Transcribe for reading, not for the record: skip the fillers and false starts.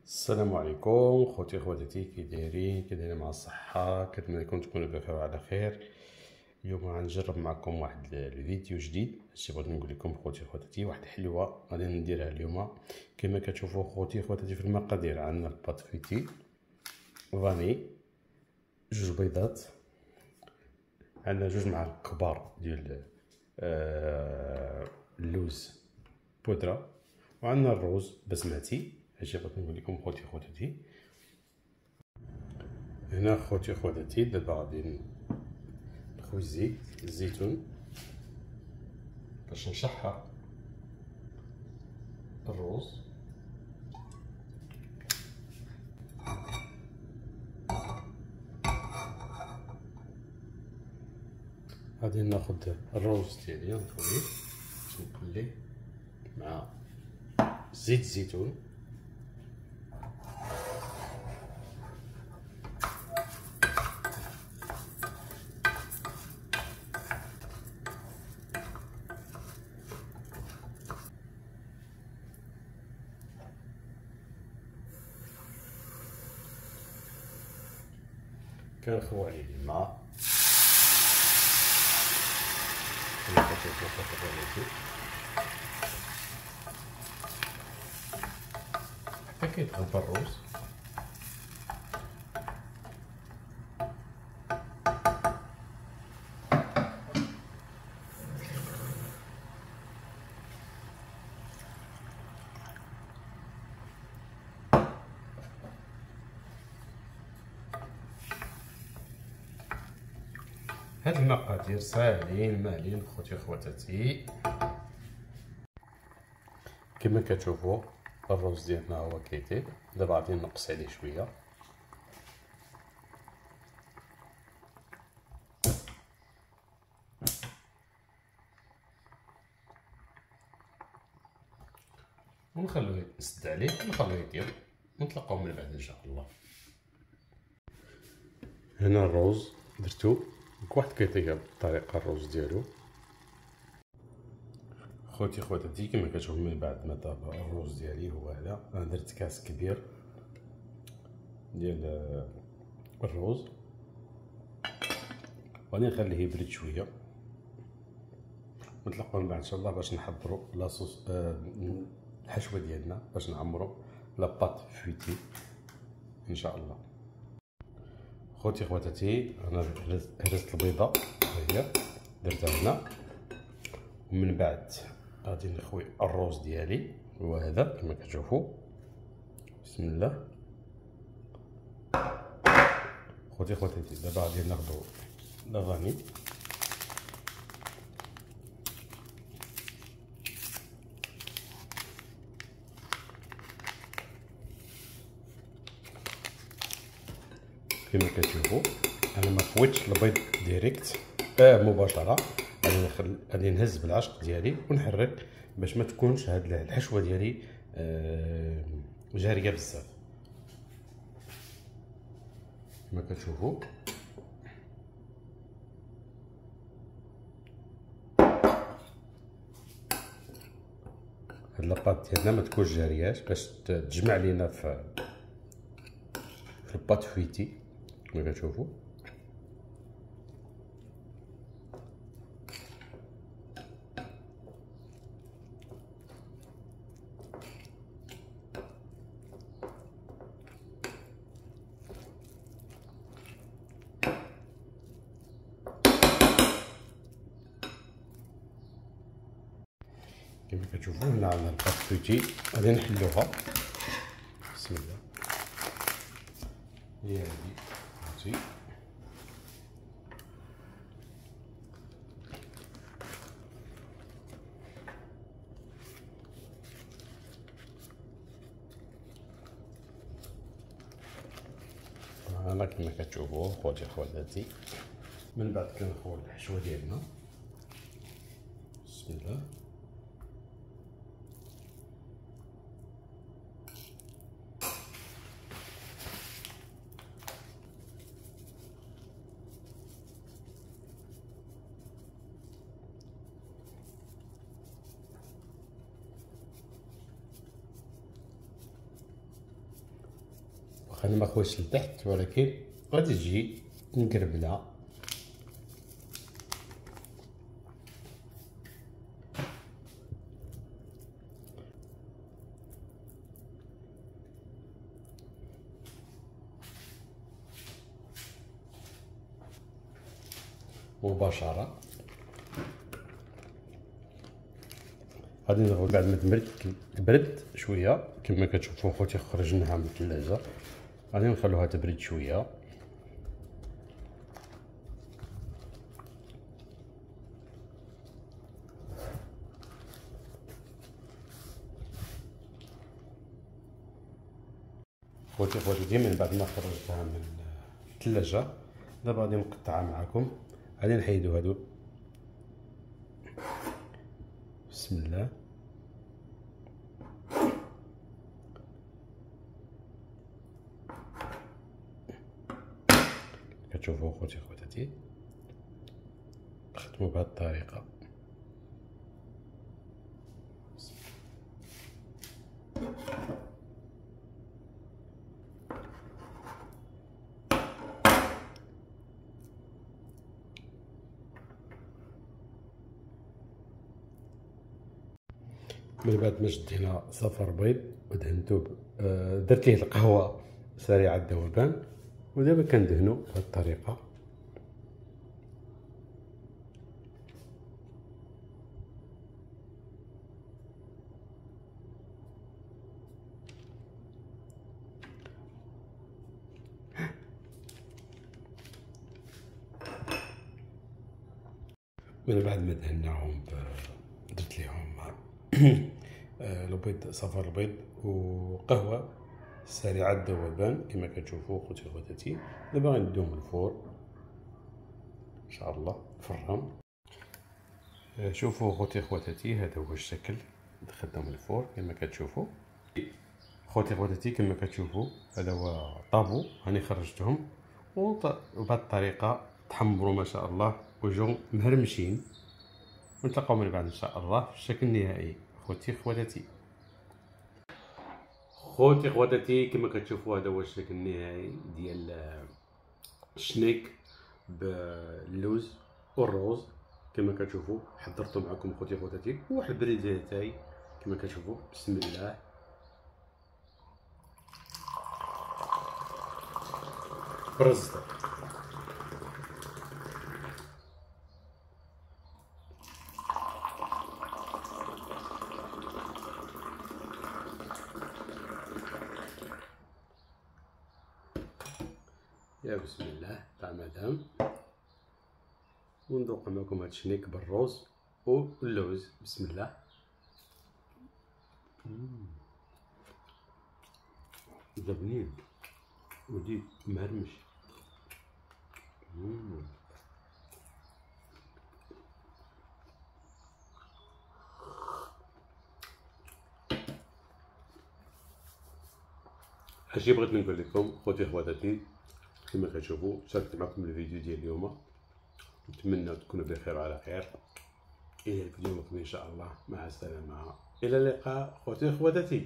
السلام عليكم خوتي خواتاتي، كي دايرين مع الصحة؟ كنتمنى لكم تكونوا بخير وعلى خير. اليوم غنجرب معكم واحد الفيديو جديد. هادشي بغيت نقول لكم خوتي خواتاتي، واحد الحلوة غادي نديرها اليوم. كما كتشوفوا خوتي خواتاتي في المقادير، عندنا الباط فيتي، فاني، جوج بيضات، عندنا جوج معالق كبار ديال اللوز بودرة، وعندنا الروز بسمتي. هادشي بغيت نقول لكم خوتي خواتاتي. هنا خوتي خواتاتي دابا غادي نخوي الزيت الزيتون باش نشحر الروز. غادي ناخد الروز ديالي نخويه باش نقليه مع زيت الزيتون. كنخوي عليه الماء كما كتشوفوا خوتي حتى كيتغلب الروز. هاد المقادير ساهلين ماهلين خوتي خواتاتي. كما كتشوفوا الروز ديالنا هو كيطيب. دابا غادي نقص عليه شويه. ونخلوه نسد عليه ونخلوه يطيب، ونتلاقاو من بعد ان شاء الله. هنا الروز درتو واحد كيطيب بالطريقه الروز ديالو. خوتي خواتاتي كما كتشوفوا من بعد ما طاب الروز ديالي هو هذا. انا درت كاس كبير ديال الروز، غادي نخليه يبرد شويه، نتلاقاو من بعد ان شاء الله باش نحضروا لاصوص الحشوه ديالنا، باش نعمروا لاباط فويتي ان شاء الله. خوتي خواتاتي انا هرست البيضه هي درتها هنا، ومن بعد غادي نخوي الروز ديالي هو هذا كما كتشوفوا. بسم الله. خوتي خواتاتي دابا غادي ناخذوا لافاني، كما كتشوفوا انا ما خويتش البيض ديريكت مباشره. غادي نهز بالعشق ديالي ونحرك باش ما تكونش هاد الحشوه ديالي جاريه بزاف. كما كتشوفوا هاد لاباط ديالنا ما تكونش جارياش باش تجمع لينا في الباط فويتي كما كتشوفوا. كما كتشوفوا هنا عندنا الباط فويتي غادي نحلوها. بسم الله. هي هادي فهمتي. هنا كما كتشوفوا خوتي خواتاتي، من بعد كنخوي الحشوه ديالنا. بسم الله. واخا انا ما خويش لتحت، ولكن غادي تجي مقربله. مباشره غادي نغول بعد ما تبرد شويه. كما كتشوفوا خوتي خرجناها من الثلاجه، غادي نخلوها تبرد شويه. خوتي من بعد ما خرجتها من الثلاجه، دابا غادي نقطعها معكم. غادي نحيدو هادو، بسم الله. كتشوفوا خواتاتي نخدمو بهاد الطريقه. من بعد ما شدينا صفر بيض ودهنتو درت ليه القهوه سريعه الذوبان، ودابا كندهنو بهاد الطريقه. من بعد ما دهناهم درت ليهم البيض، صفر البيض وقهوه سريعه الذوبان كما كتشوفوا خوتي خواتاتي. دابا غنديهم الفور ان شاء الله الفران. شوفوا خوتي خواتاتي، هذا هو الشكل. دخلتهم الفور كما كتشوفوا خوتي خواتاتي. كما كتشوفوا هذا هو طابو، راني خرجتهم وبهذه الطريقه تحمروا ما شاء الله وجو مهرمشين. ونتلاقاو من بعد ان شاء الله في الشكل النهائي. خوتي خواتاتي كما كتشوفوا هذا هو الشكل النهائي ديال الشنيك باللوز والروز. كما كتشوفوا حضرته معكم خوتي خواتاتي، وواحد البريده تاعي كما كتشوفوا. بسم الله. برزته يا بسم الله تاع مدام. وندوق معكم هاد الشنيك بالروز واللوز. بسم الله. بنين ودي مهرمش. هادشي بغيت نقول لكم خوتي خواتاتي. كما كتشوفوا شاركت معكم الفيديو ديال اليوم، نتمنى تكونوا بخير وعلى خير. الى الفيديو المقبل ان شاء الله. مع السلامه، الى اللقاء خوتي خواتاتي.